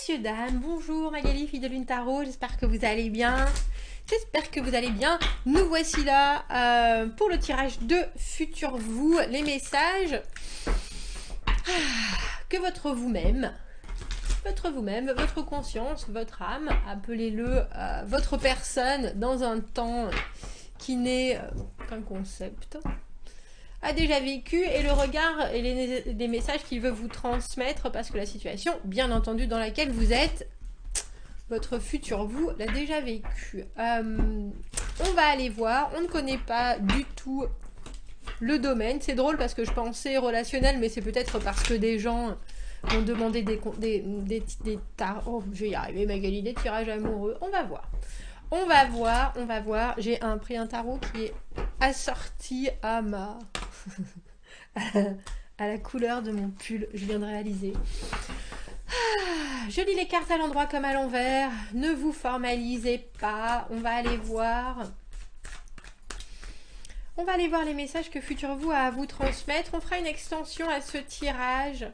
Messieurs, dames, bonjour Magali, fille de Lune Tarot, j'espère que vous allez bien. J'espère que vous allez bien. Nous voici là pour le tirage de Futur Vous, les messages que votre vous-même, votre conscience, votre âme, appelez-le votre personne dans un temps qui n'est qu'un concept, a déjà vécu, et le regard et les messages qu'il veut vous transmettre, parce que la situation, bien entendu, dans laquelle vous êtes, votre futur vous l'a déjà vécu. On va aller voir, on ne connaît pas du tout le domaine. C'est drôle parce que je pensais relationnel, mais c'est peut-être parce que des gens m'ont demandé des tarots. Oh, je vais y arriver, Magali, des tirages amoureux. On va voir. On va voir. J'ai pris un tarot qui est assorti à ma... à la couleur de mon pull. Je viens de réaliser. Je lis les cartes à l'endroit comme à l'envers. Ne vous formalisez pas. On va aller voir. On va aller voir les messages que Futur Vous a à vous transmettre. On fera une extension à ce tirage.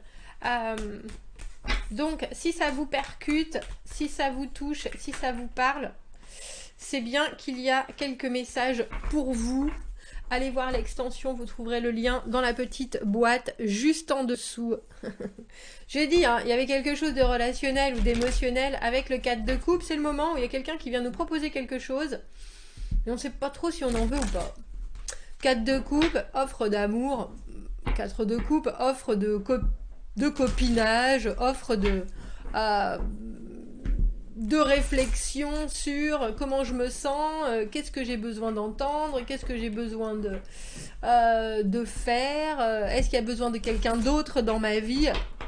Donc, si ça vous percute, si ça vous touche, si ça vous parle, c'est bien qu'il y a quelques messages pour vous. Allez voir l'extension, vous trouverez le lien dans la petite boîte juste en dessous. J'ai dit, hein, il y avait quelque chose de relationnel ou d'émotionnel avec le 4 de coupe. C'est le moment où il y a quelqu'un qui vient nous proposer quelque chose, mais on ne sait pas trop si on en veut ou pas. 4 de coupe, offre d'amour. 4 de coupe, offre de copinage, offre de réflexion sur comment je me sens, qu'est-ce que j'ai besoin d'entendre, qu'est-ce que j'ai besoin de faire, est-ce qu'il y a besoin de quelqu'un d'autre dans ma vie,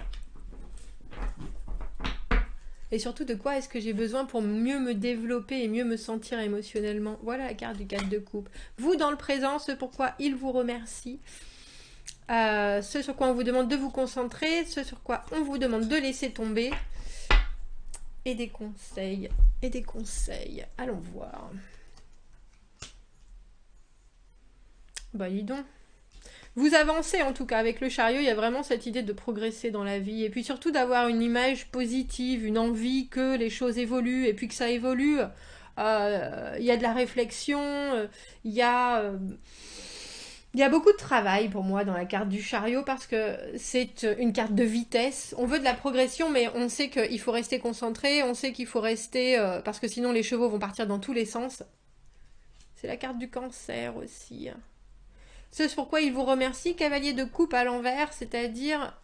et surtout de quoi est-ce que j'ai besoin pour mieux me développer et mieux me sentir émotionnellement. Voilà la carte du 4 de coupe. Vous dans le présent, ce pourquoi il vous remercie, ce sur quoi on vous demande de vous concentrer, ce sur quoi on vous demande de laisser tomber. Et des conseils. Allons voir. Bah, dis donc. Vous avancez en tout cas avec le chariot, il y a vraiment cette idée de progresser dans la vie. Et puis surtout d'avoir une image positive, une envie que les choses évoluent et puis que ça évolue. Il y a de la réflexion, il y a beaucoup de travail pour moi dans la carte du chariot parce que c'est une carte de vitesse. On veut de la progression, mais on sait qu'il faut rester concentré, on sait qu'il faut rester... parce que sinon les chevaux vont partir dans tous les sens. C'est la carte du cancer aussi. Ce sur quoi il vous remercie, cavalier de coupe à l'envers, c'est-à-dire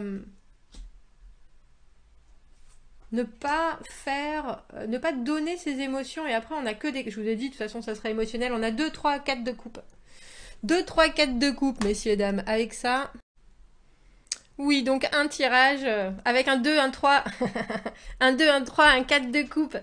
ne pas donner ses émotions. Et après, on n'a que des... Je vous ai dit, de toute façon, ça sera émotionnel. On a 2, 3, 4 de coupe. 2, 3, 4 de coupe, messieurs, dames. Avec ça, oui, donc un tirage avec un 2, un 3, un 2, un 3, un 4 de coupe.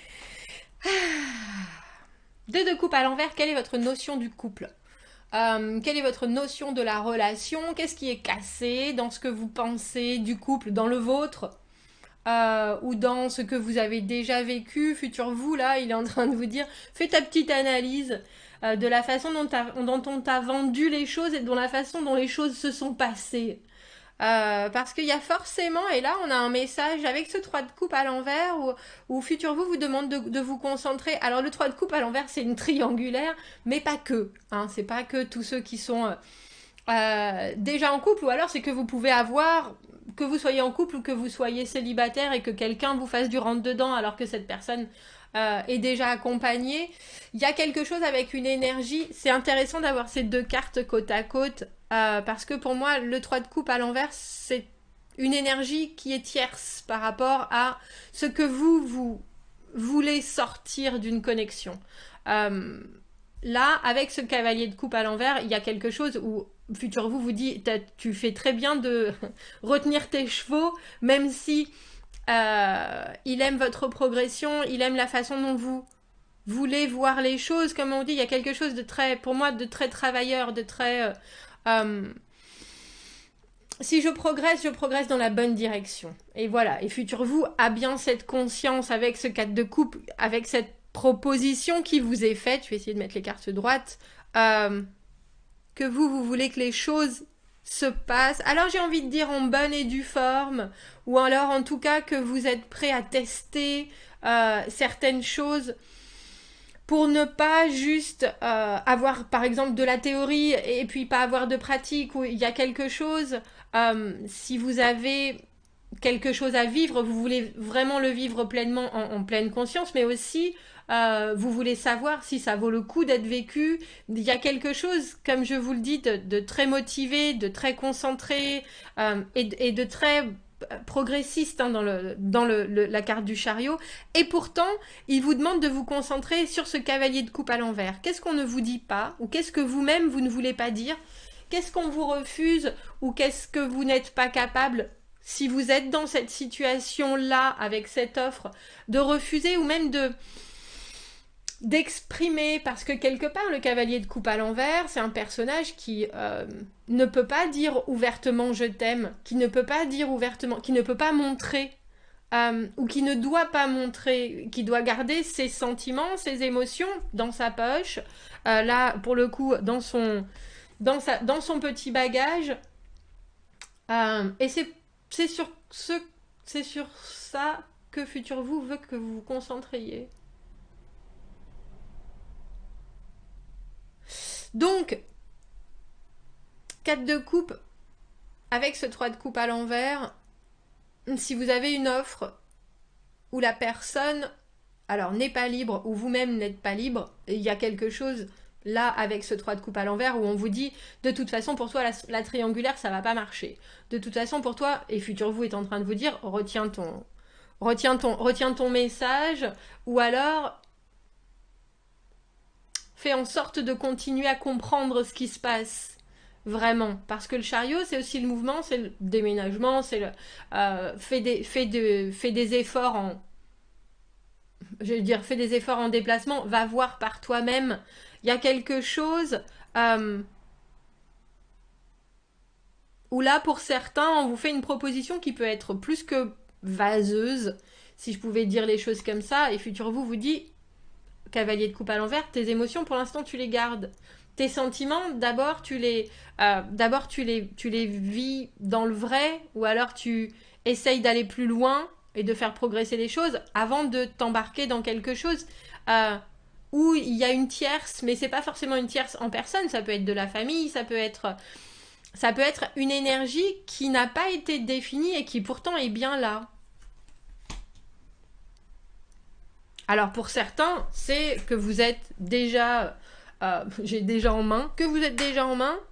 2 de coupe à l'envers, quelle est votre notion du couple? Quelle est votre notion de la relation? Qu'est-ce qui est cassé dans ce que vous pensez du couple, dans le vôtre ou dans ce que vous avez déjà vécu? Futur vous, là, il est en train de vous dire, fais ta petite analyse de la façon dont on t'a vendu les choses et de la façon dont les choses se sont passées. Parce qu'il y a forcément, et là on a un message avec ce 3 de coupe à l'envers où Futur vous demande de vous concentrer. Alors le 3 de coupe à l'envers c'est une triangulaire, mais pas que. Hein, c'est pas que tous ceux qui sont déjà en couple, ou alors c'est que vous pouvez avoir, que vous soyez en couple ou que vous soyez célibataire et que quelqu'un vous fasse du rentre-dedans alors que cette personne est déjà accompagnée. Il y a quelque chose avec une énergie. C'est intéressant d'avoir ces deux cartes côte à côte. Parce que pour moi, le 3 de coupe à l'envers, c'est une énergie qui est tierce par rapport à ce que vous voulez sortir d'une connexion. Là, avec ce cavalier de coupe à l'envers, il y a quelque chose où Futur vous dit, tu fais très bien de retenir tes chevaux, même si il aime votre progression, il aime la façon dont vous voulez voir les choses. Comme on dit, il y a quelque chose de très, pour moi, de très travailleur, de très... si je progresse dans la bonne direction. Et voilà, et Futur vous a bien cette conscience avec ce 4 de coupe, avec cette proposition qui vous est faite. Je vais essayer de mettre les cartes droites. Que vous voulez que les choses se passe. Alors j'ai envie de dire en bonne et due forme, ou alors en tout cas que vous êtes prêt à tester certaines choses pour ne pas juste avoir par exemple de la théorie et puis pas avoir de pratique, où il y a quelque chose, si vous avez quelque chose à vivre, vous voulez vraiment le vivre pleinement en pleine conscience, mais aussi vous voulez savoir si ça vaut le coup d'être vécu. Il y a quelque chose, comme je vous le dis, de très motivé, de très concentré et de très progressiste hein, dans la carte du chariot. Et pourtant, il vous demande de vous concentrer sur ce cavalier de coupe à l'envers. Qu'est-ce qu'on ne vous dit pas, ou qu'est-ce que vous-même vous ne voulez pas dire? Qu'est-ce qu'on vous refuse, ou qu'est-ce que vous n'êtes pas capable, si vous êtes dans cette situation-là, avec cette offre, de refuser ou même d'exprimer, parce que quelque part le cavalier de coupe à l'envers, c'est un personnage qui ne peut pas dire ouvertement je t'aime, qui ne peut pas dire ouvertement, qui ne peut pas montrer, ou qui ne doit pas montrer, qui doit garder ses sentiments, ses émotions dans sa poche, là pour le coup dans son petit bagage, et c'est sur ça que Futur Vous veut que vous vous concentriez. Donc, 4 de coupe, avec ce 3 de coupe à l'envers, si vous avez une offre où la personne, alors n'est pas libre, ou vous-même n'êtes pas libre, il y a quelque chose là avec ce 3 de coupe à l'envers où on vous dit, de toute façon pour toi la triangulaire ça va pas marcher. De toute façon pour toi, et Futur Vous est en train de vous dire, retiens ton message, ou alors fais en sorte de continuer à comprendre ce qui se passe vraiment, parce que le chariot c'est aussi le mouvement, c'est le déménagement, c'est le fais des efforts fais des efforts en déplacement, va voir par toi-même. Il y a quelque chose où là pour certains on vous fait une proposition qui peut être plus que vaseuse, si je pouvais dire les choses comme ça, et Futur Vous dit, cavalier de coupe à l'envers, tes émotions pour l'instant tu les gardes. Tes sentiments, d'abord tu les vis dans le vrai, ou alors tu essayes d'aller plus loin et de faire progresser les choses avant de t'embarquer dans quelque chose où il y a une tierce, mais c'est pas forcément une tierce en personne, ça peut être de la famille, ça peut être une énergie qui n'a pas été définie et qui pourtant est bien là. Alors pour certains, c'est que vous êtes déjà, j'ai déjà en main, que vous êtes déjà en main.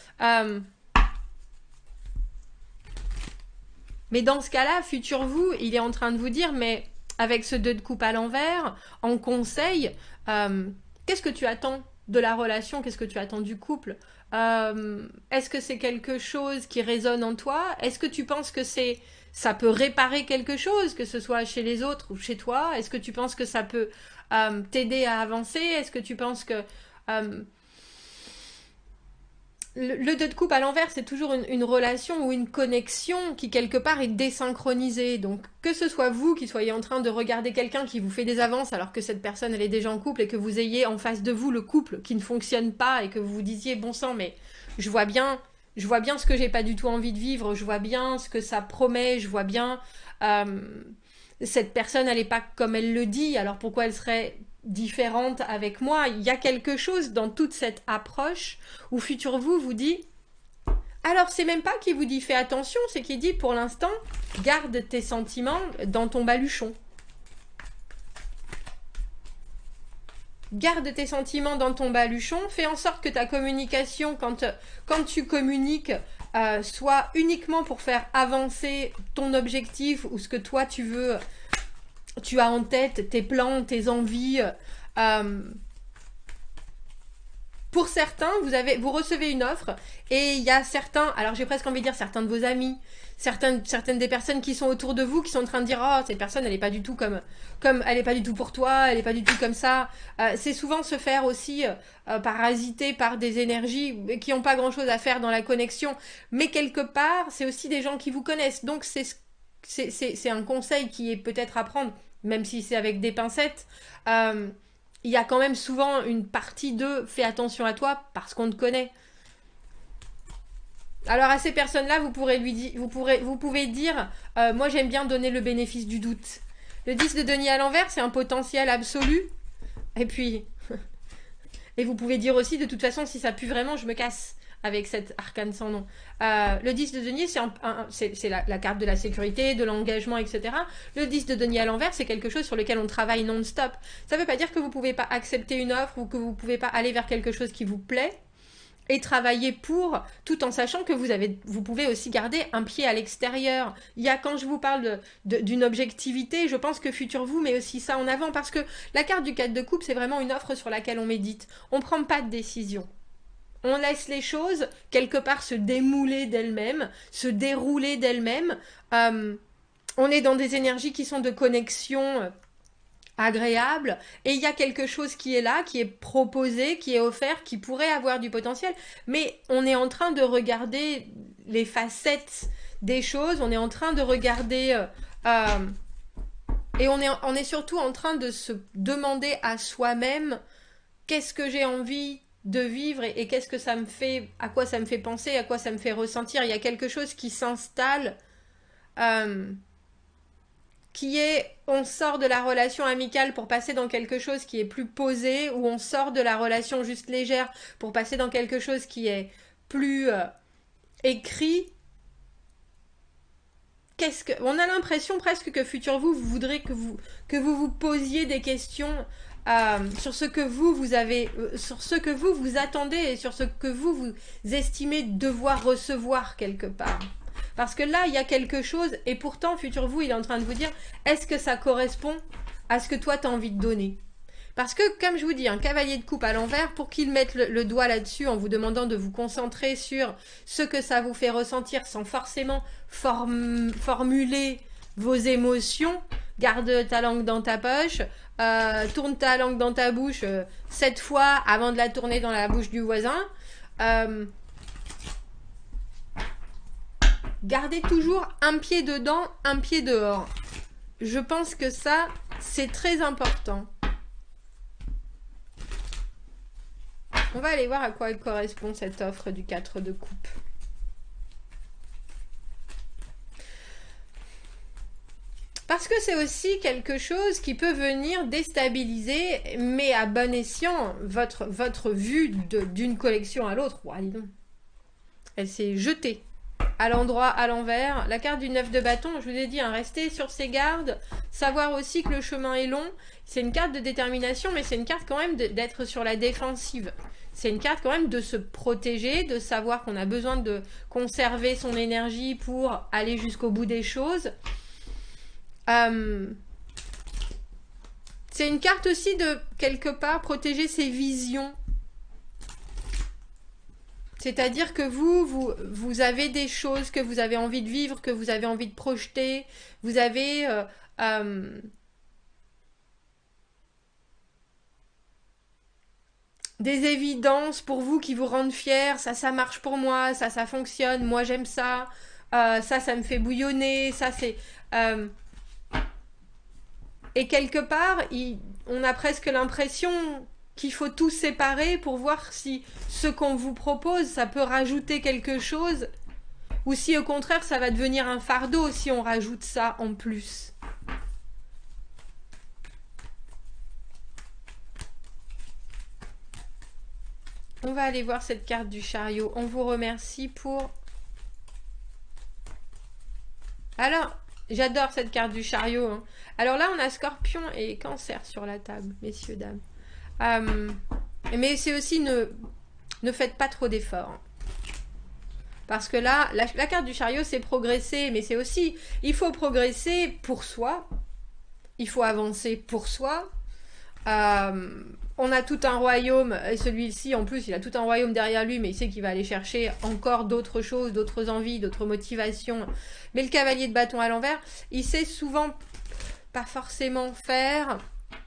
Mais dans ce cas-là, Futur Vous, il est en train de vous dire, mais avec ce 2 de coupe à l'envers, en conseil, qu'est-ce que tu attends de la relation? Qu'est-ce que tu attends du couple? Est-ce que c'est quelque chose qui résonne en toi? Est-ce que tu penses que ça peut réparer quelque chose, que ce soit chez les autres ou chez toi? Est-ce que tu penses que ça peut t'aider à avancer? Est-ce que tu penses que le 2 de coupe à l'envers, c'est toujours une relation ou une connexion qui quelque part est désynchronisée. Donc que ce soit vous qui soyez en train de regarder quelqu'un qui vous fait des avances alors que cette personne elle est déjà en couple, et que vous ayez en face de vous le couple qui ne fonctionne pas, et que vous vous disiez bon sang, mais je vois bien ce que j'ai pas du tout envie de vivre, je vois bien ce que ça promet, je vois bien cette personne elle est pas comme elle le dit, alors pourquoi elle serait différente avec moi? Il y a quelque chose dans toute cette approche où Futur Vous vous dit, alors c'est même pas qu'il vous dit fais attention, c'est qu'il dit pour l'instant garde tes sentiments dans ton baluchon. Garde tes sentiments dans ton baluchon, fais en sorte que ta communication, quand tu communiques, soit uniquement pour faire avancer ton objectif ou ce que toi tu veux, tu as en tête, tes plans, tes envies. Pour certains, vous recevez une offre et il y a certains, alors j'ai presque envie de dire certains de vos amis, certaines des personnes qui sont autour de vous qui sont en train de dire oh cette personne elle est pas du tout comme elle est pas du tout pour toi, elle est pas du tout comme ça. C'est souvent se faire aussi parasiter par des énergies qui n'ont pas grand chose à faire dans la connexion, mais quelque part c'est aussi des gens qui vous connaissent, donc c'est un conseil qui est peut-être à prendre, même si c'est avec des pincettes. Il y a quand même souvent une partie de fais attention à toi parce qu'on te connaît. Alors à ces personnes-là, vous pouvez dire, moi j'aime bien donner le bénéfice du doute. Le 10 de denier à l'envers, c'est un potentiel absolu. Et puis, et vous pouvez dire aussi, de toute façon, si ça pue vraiment, je me casse avec cet arcane sans nom. Le 10 de denier, c'est la carte de la sécurité, de l'engagement, etc. Le 10 de denier à l'envers, c'est quelque chose sur lequel on travaille non-stop. Ça ne veut pas dire que vous ne pouvez pas accepter une offre ou que vous ne pouvez pas aller vers quelque chose qui vous plaît et travailler pour, tout en sachant que vous pouvez aussi garder un pied à l'extérieur. Quand je vous parle d'une objectivité, je pense que Futur Vous met aussi ça en avant, parce que la carte du 4 de coupe, c'est vraiment une offre sur laquelle on médite. On ne prend pas de décision. On laisse les choses, quelque part, se démouler d'elles-mêmes, se dérouler d'elles-mêmes. On est dans des énergies qui sont de connexion agréable, et il y a quelque chose qui est là, qui est proposé, qui est offert, qui pourrait avoir du potentiel, mais on est en train de regarder les facettes des choses, on est en train de regarder et on est surtout en train de se demander à soi-même qu'est-ce que j'ai envie de vivre et qu'est-ce que ça me fait, à quoi ça me fait penser, à quoi ça me fait ressentir. Il y a quelque chose qui s'installe qui est on sort de la relation amicale pour passer dans quelque chose qui est plus posé, ou on sort de la relation juste légère pour passer dans quelque chose qui est plus écrit. On a l'impression presque que Futur Vous voudrait que vous posiez des questions sur ce que vous avez, sur ce que vous attendez et sur ce que vous estimez devoir recevoir quelque part. Parce que là, il y a quelque chose, et pourtant, Futur Vous, il est en train de vous dire, est-ce que ça correspond à ce que toi, tu as envie de donner? Parce que, comme je vous dis, un cavalier de coupe à l'envers, pour qu'il mette le doigt là-dessus en vous demandant de vous concentrer sur ce que ça vous fait ressentir sans forcément formuler vos émotions, garde ta langue dans ta poche, tourne ta langue dans ta bouche 7 fois avant de la tourner dans la bouche du voisin. Gardez toujours un pied dedans, un pied dehors. Je pense que ça, c'est très important. On va aller voir à quoi correspond cette offre du 4 de coupe. Parce que c'est aussi quelque chose qui peut venir déstabiliser, mais à bon escient, votre vue d'une collection à l'autre. Oh, dis donc. Elle s'est jetée à l'endroit, à l'envers. La carte du 9 de bâton, je vous ai dit, hein, restez sur ses gardes, savoir aussi que le chemin est long. C'est une carte de détermination, mais c'est une carte quand même d'être sur la défensive. C'est une carte quand même de se protéger, de savoir qu'on a besoin de conserver son énergie pour aller jusqu'au bout des choses. C'est une carte aussi de, quelque part, protéger ses visions. C'est-à-dire que vous avez des choses que vous avez envie de vivre, que vous avez envie de projeter. Vous avez des évidences pour vous qui vous rendent fiers. Ça marche pour moi. Ça fonctionne. Moi, j'aime ça. Ça me fait bouillonner. Ça, c'est... Et quelque part, on a presque l'impression qu'il faut tout séparer pour voir si ce qu'on vous propose, ça peut rajouter quelque chose, ou si au contraire, ça va devenir un fardeau si on rajoute ça en plus. On va aller voir cette carte du chariot. On vous remercie pour... Alors, j'adore cette carte du chariot. Hein. Alors là, on a Scorpion et Cancer sur la table, messieurs, dames. Mais c'est aussi ne faites pas trop d'efforts. Parce que là, la carte du chariot, c'est progresser, mais c'est aussi, il faut progresser pour soi. Il faut avancer pour soi. On a tout un royaume, et celui-ci, en plus, il a tout un royaume derrière lui, mais il sait qu'il va aller chercher encore d'autres choses, d'autres envies, d'autres motivations. Mais le cavalier de bâton à l'envers, il sait souvent pas forcément faire...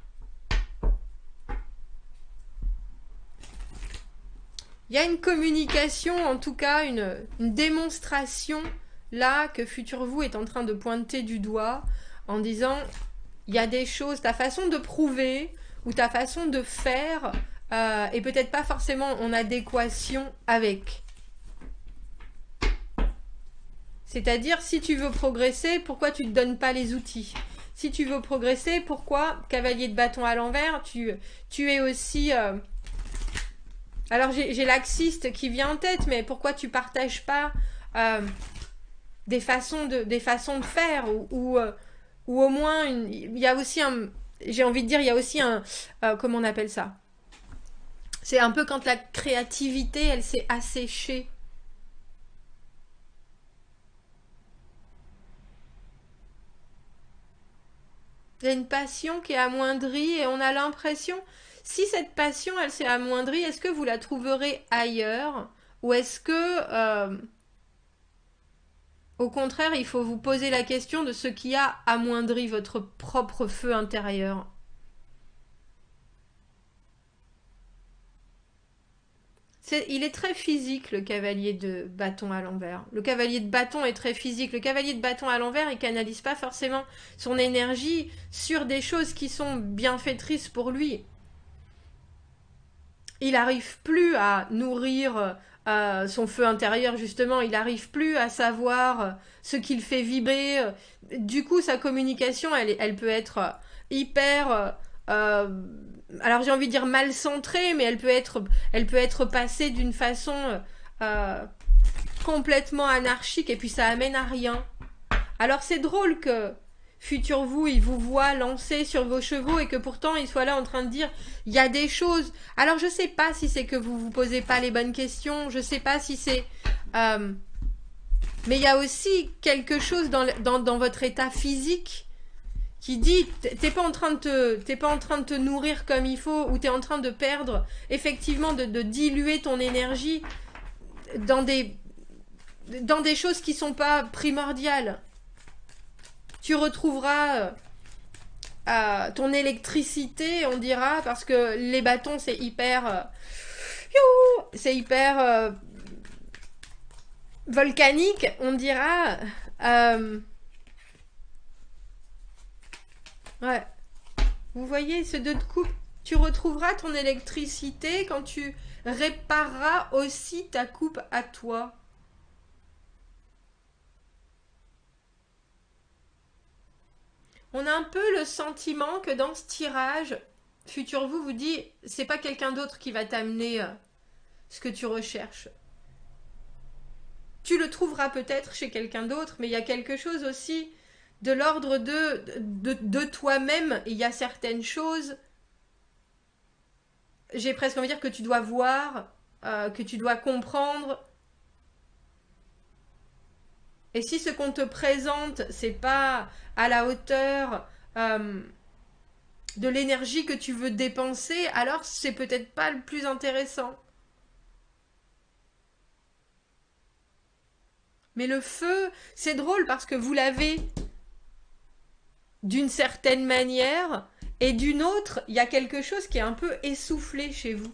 Il y a une communication, en tout cas, une démonstration, là, que Futur Vous est en train de pointer du doigt, en disant, il y a des choses, ta façon de prouver, ou ta façon de faire, est peut-être pas forcément en adéquation avec. C'est-à-dire, si tu veux progresser, pourquoi tu ne te donnes pas les outils? Si tu veux progresser, pourquoi, cavalier de bâton à l'envers, tu es aussi... Alors, j'ai l'axiste qui vient en tête, mais pourquoi tu partages pas des façons de faire ou au moins, il y a aussi un... J'ai envie de dire, il y a aussi un... comment on appelle ça? C'est un peu quand la créativité, elle s'est asséchée. Il y a une passion qui est amoindrie et on a l'impression, si cette passion, elle s'est amoindrie, est-ce que vous la trouverez ailleurs? Ou est-ce que, au contraire, il faut vous poser la question de ce qui a amoindri votre propre feu intérieur? Il est très physique, le cavalier de bâton à l'envers. Le cavalier de bâton est très physique. Le cavalier de bâton à l'envers, il canalise pas forcément son énergie sur des choses qui sont bienfaitrices pour lui. Il n'arrive plus à nourrir son feu intérieur, justement. Il n'arrive plus à savoir ce qu'il fait vibrer. Du coup, sa communication, elle peut être hyper... alors j'ai envie de dire mal centrée, mais elle peut être passée d'une façon euh, complètement anarchique et puis ça amène à rien. Alors c'est drôle que futur vous, il vous voit lancer sur vos chevaux et que pourtant il soit là en train de dire il y a des choses. Alors je sais pas si c'est que vous vous posez pas les bonnes questions, je sais pas si c'est mais il y a aussi quelque chose dans votre état physique qui dit t'es pas en train de te nourrir comme il faut ou t'es en train de perdre effectivement de diluer ton énergie dans des choses qui sont pas primordiales. Tu retrouveras ton électricité, on dira, parce que les bâtons c'est hyper volcanique, on dira. Ouais. Vous voyez ce deux de coupe, tu retrouveras ton électricité quand tu répareras aussi ta coupe à toi. On a un peu le sentiment que dans ce tirage, Futur Vous vous dit, c'est pas quelqu'un d'autre qui va t'amener ce que tu recherches. Tu le trouveras peut-être chez quelqu'un d'autre, mais il y a quelque chose aussi de l'ordre de toi-même. Il y a certaines choses, j'ai presque envie de dire que tu dois voir, que tu dois comprendre. Et si ce qu'on te présente, c'est pas à la hauteur de l'énergie que tu veux dépenser, alors c'est peut-être pas le plus intéressant. Mais le feu, c'est drôle parce que vous l'avez d'une certaine manière et d'une autre, il y a quelque chose qui est un peu essoufflé chez vous.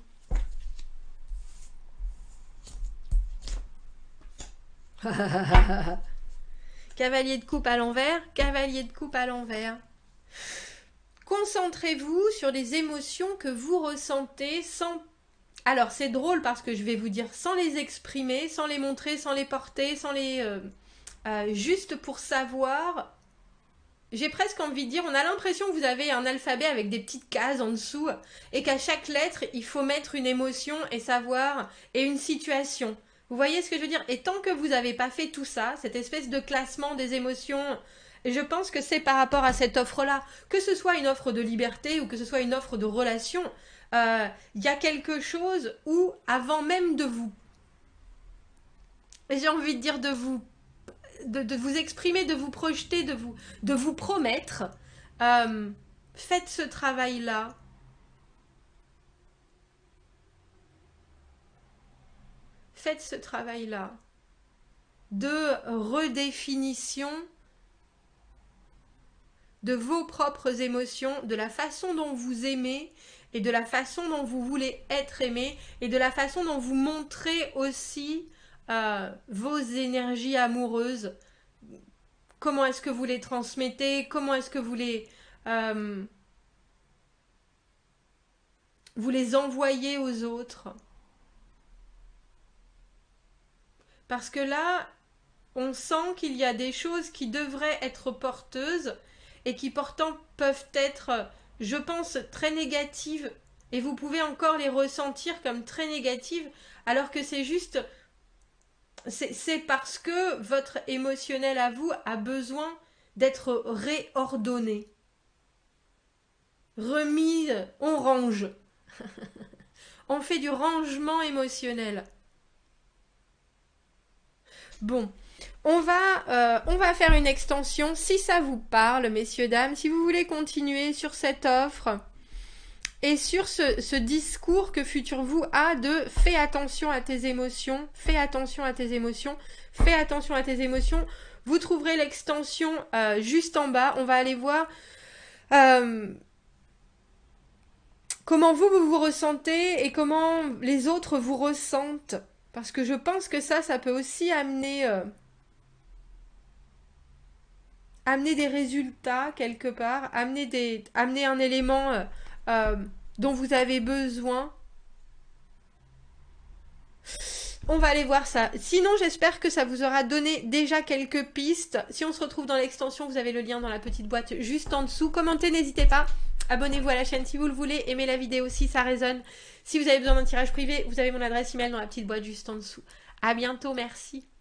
Cavalier de coupe à l'envers, cavalier de coupe à l'envers. Concentrez-vous sur les émotions que vous ressentez sans... Alors c'est drôle parce que je vais vous dire sans les exprimer, sans les montrer, sans les porter, sans les... juste pour savoir... J'ai presque envie de dire, on a l'impression que vous avez un alphabet avec des petites cases en dessous et qu'à chaque lettre, il faut mettre une émotion et savoir et une situation. Vous voyez ce que je veux dire? Et tant que vous n'avez pas fait tout ça, cette espèce de classement des émotions, je pense que c'est par rapport à cette offre-là. Que ce soit une offre de liberté ou que ce soit une offre de relation, y a quelque chose où, avant même de vous, j'ai envie de dire de vous exprimer, de vous projeter, de vous promettre, euh, faites ce travail-là. Faites ce travail-là de redéfinition de vos propres émotions, de la façon dont vous aimez et de la façon dont vous voulez être aimé et de la façon dont vous montrez aussi vos énergies amoureuses. Comment est-ce que vous les transmettez? Comment est-ce que euh, vous les envoyez aux autres? Parce que là, On sent qu'il y a des choses qui devraient être porteuses et qui pourtant peuvent être, je pense, très négatives. Et vous pouvez encore les ressentir comme très négatives, alors que c'est juste... C'est parce que votre émotionnel à vous a besoin d'être réordonné. Remis, on range. On fait du rangement émotionnel. Bon, on va faire une extension. Si ça vous parle, messieurs, dames, si vous voulez continuer sur cette offre et sur ce discours que Futur Vous a de fais attention à tes émotions, fais attention à tes émotions, fais attention à tes émotions, vous trouverez l'extension juste en bas. On va aller voir comment vous ressentez et comment les autres vous ressentent. Parce que je pense que ça peut aussi amener des résultats quelque part, amener un élément dont vous avez besoin. On va aller voir ça. Sinon, j'espère que ça vous aura donné déjà quelques pistes. Si on se retrouve dans l'extension, vous avez le lien dans la petite boîte juste en dessous. Commentez, n'hésitez pas. Abonnez-vous à la chaîne si vous le voulez. Aimez la vidéo si ça résonne. Si vous avez besoin d'un tirage privé, vous avez mon adresse email dans la petite boîte juste en dessous. À bientôt, merci.